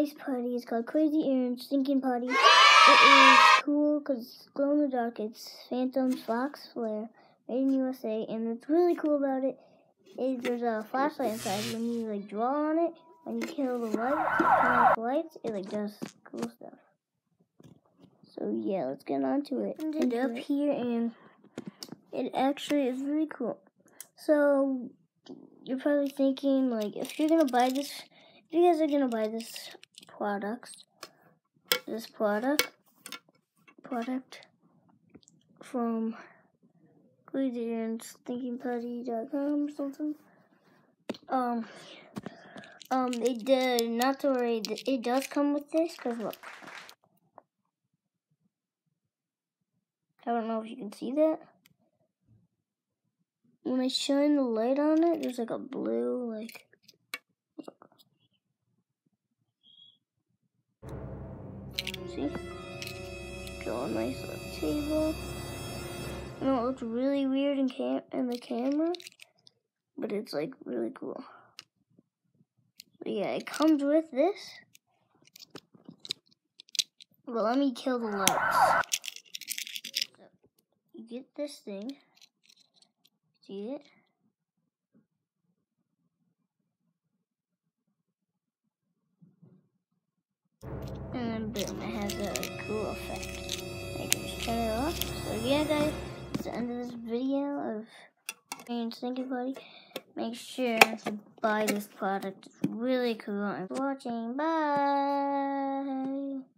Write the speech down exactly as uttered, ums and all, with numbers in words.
nice putty. It's called Crazy Aaron Stinking Putty. It is cool because it's glow in the dark. It's Phantom Fox Flare, made in U S A. And what's really cool about it is there's a flashlight inside. When you like draw on it, when you kill the lights, turn off the lights, it like does cool stuff. So yeah, let's get on to it. And it up here, and it actually is really cool. So you're probably thinking, like, if you're gonna buy this, if you guys are gonna buy this product, this product, product from Crazy Aaron Stinking Putty dot com or something. Um, um, it did not to worry. It does come with this, cause look. I don't know if you can see that. When I shine the light on it, there's like a blue, like, look. See? Draw a nice little table. I know it looks really weird in cam in the camera, but it's like really cool. So yeah, it comes with this. But let me kill the lights. So you get this thing. See it? And then boom, it has a cool effect. I can just turn it off. So yeah guys, that's the end of this video of Aaron Stinking Putty. Make sure to buy this product. It's really cool. Thanks for watching. Bye.